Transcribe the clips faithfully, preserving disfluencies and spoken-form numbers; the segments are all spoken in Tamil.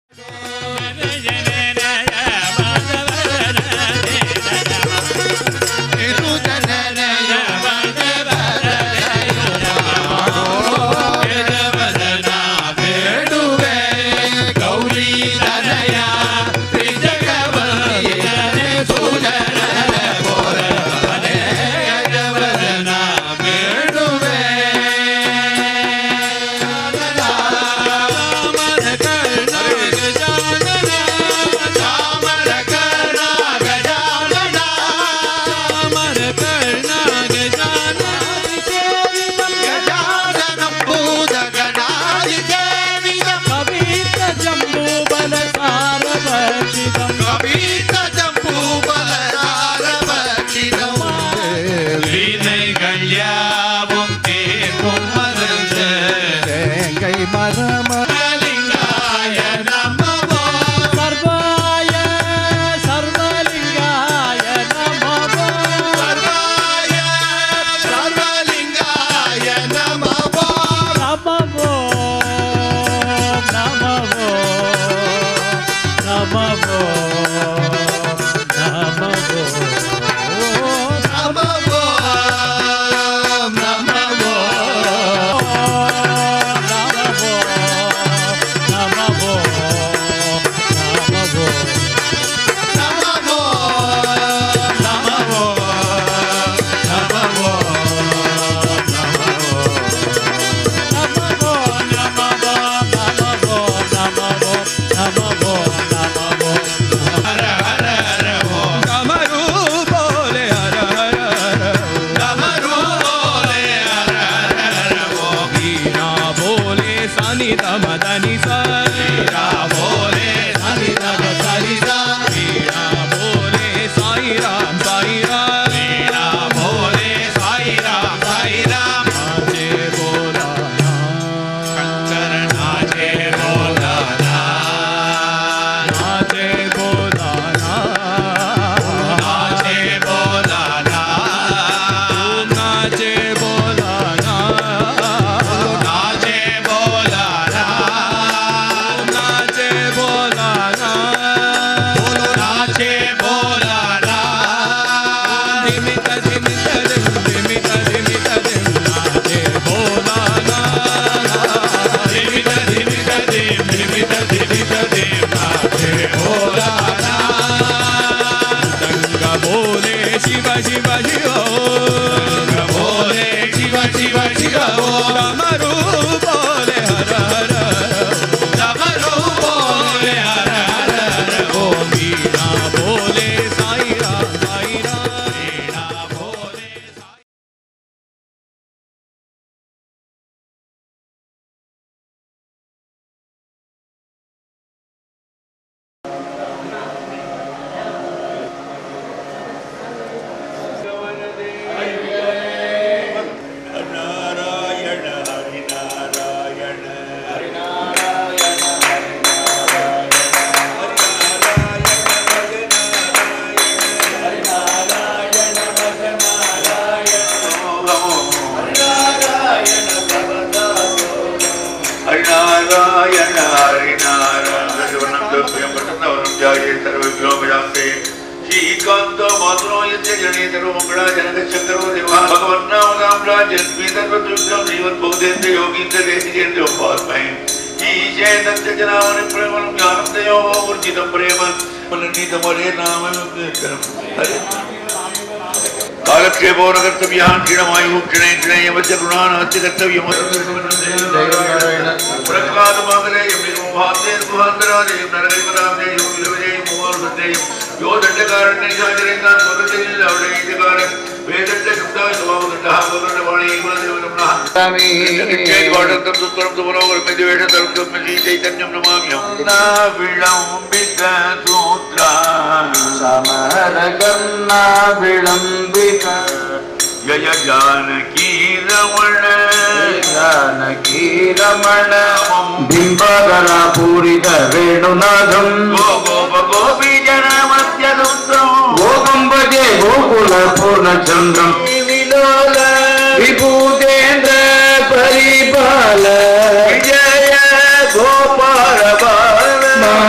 Vipudenra Paripala Vijaya Gopala Bala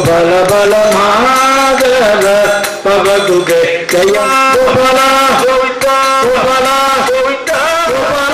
बल बल माधव पवतुके जय गोपाल गोविंद गोपाल गोविंद गोपाल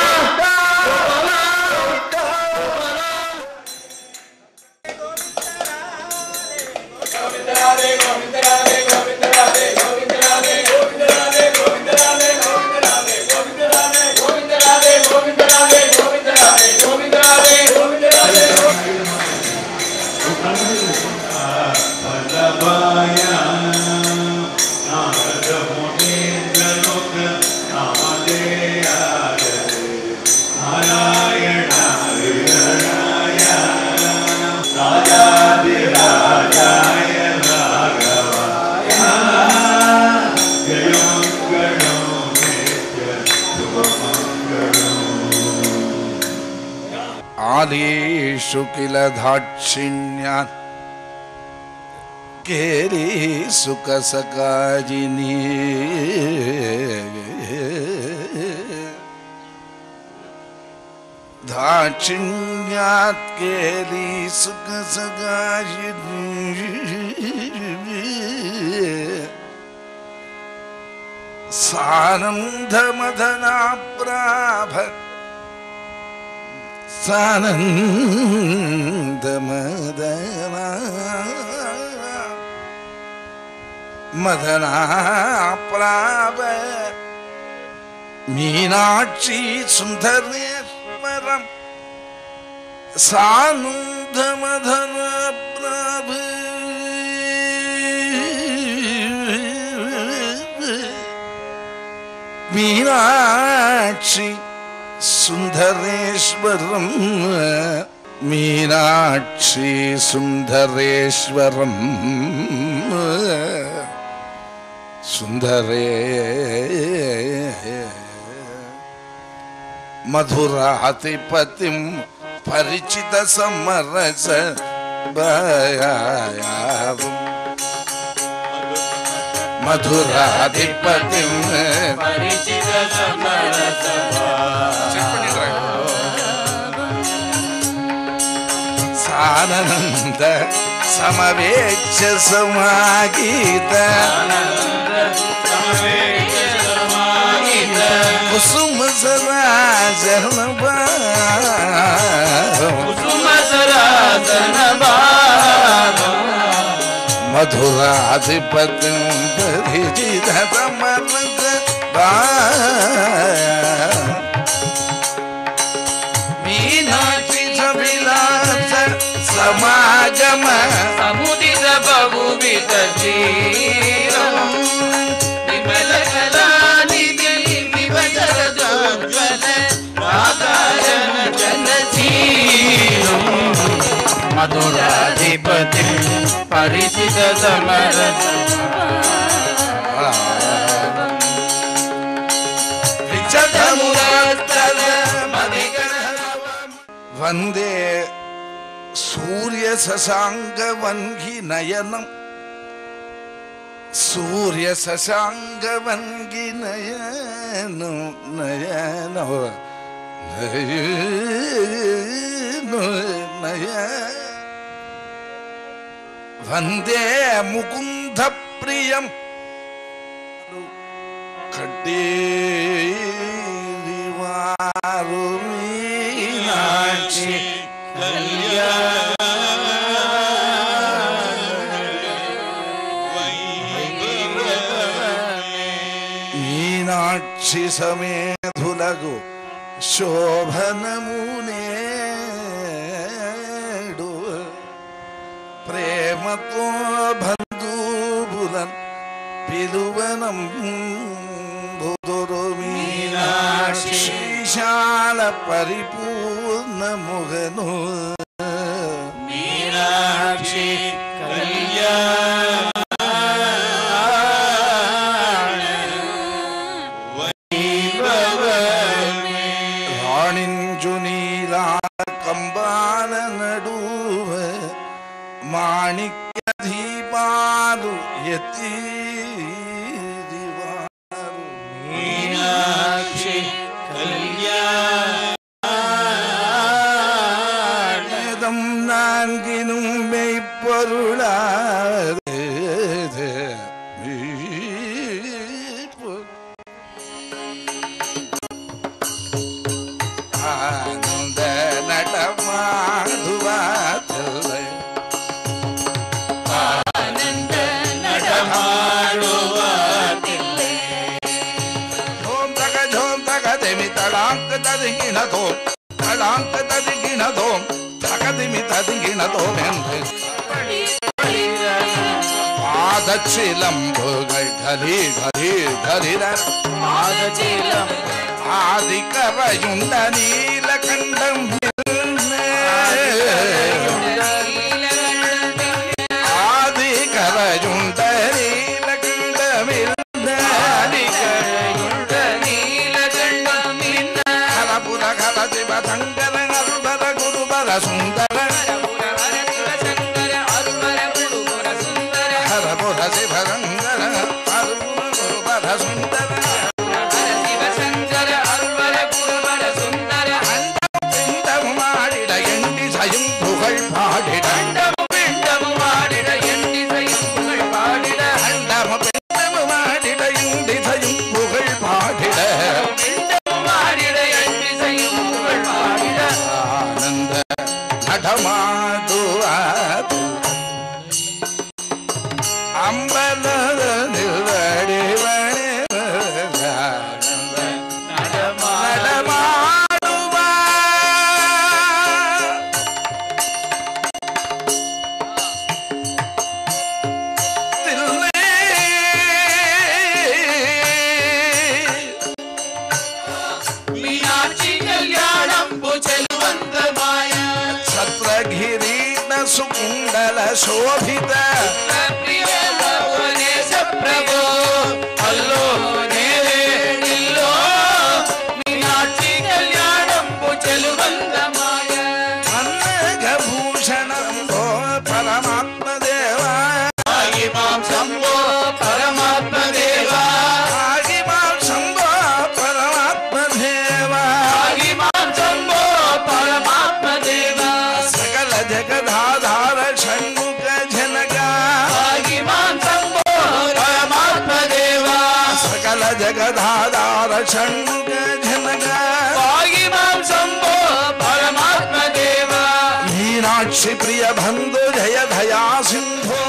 आदिषु किल दाक्षिण्यात् केली सुखसकाजिनी दाक्षिण्यात् केली सुखसकाजिनी सानन्दमदनाप्राभ सानन्दमदना मदनाप्राभ मीनाक्षी सुन्दरेश्वरं सानन्दमदनाप्राभ मीनाक्षी सुंदरेश्वरम मीनाक्षी सुंदरेश्वरम सुंदरे मधुरातिपतिं परिचित समरस बयायावं मधुराधिपतिं परिचित समरस सानंद समवेक्ष समागीत कुसुम सराजन कुसुम सराजन मधुराधिपतिं परिचित समरस मीनाक्षी सविलास समागम समुदित बहुविध तीरम विमल कलानिधि विभजर जोज्वल राधारन जनशीलम मधुराधिपतिं परिचित समरस वंदे सूर्य शशांक वन्हि नयनम सूर्य शशांक वन्हि नयन नयन नयन वंदे मुकुंद प्रियम खड्डे दिवारु मीनाक्षी मीनाक्षी समेधुलगु शोभनमुनेडु प्रेमतो बंधुबुलन पिलुवनं बुदुरु मीनाक्षी शाल परिपूर्ण मुगनु मीनाक्षी कल्याण राणिंजुनीला कंबाल नडुव माणिक्य दीपालु यति दिवारु मीनाक्षी कल्याण नान्गिनुं मेय्पो அருளாதே ஆனந்த நடமாடுவாதில்லை ஆனந்த நடமாடுவாதில்லை ஜோம் தக ஜோம் தக தெமி தடாங்க ததுங்கினதோம் தடாங்க ததுங்கினதோம் தகதிமி ததுங்கினதோம் என்று பாதச்சிலம்புகள் கலி கலி கலிர பாதச்சிலம் ஆதிக்கரையுண்ட நீலகண்டம் ஆதிக்கரையுண்ட நீலகண்டமில் ஹரபுர ஹர சிவ சங்கர அருபர குருபர சுந்தர ஹரபுர சிவ சங்கர அருபர குருபர சுந்தர सुकुंडल शोभित प्रिय भुवनेश प्रभो अल्लो नेरे निल्लो मीनाक्षी कल्याणं चलुवंदमाय अन्नघभूषणं भो परमात्म देवा आगि मां शंभो परमात्म देवा आगि मां शंभो परमात्म देवा आगि मां शंभो परमात्म देवा सकल जगदाधार षण्मुख जनका आगि मां शंभो परमात्म देवा सकल जगदाधार षण्मुख जनका आगि मां शंभो परमात्म देवा मीनाक्षी प्रिय बंधु जय दया सिंधु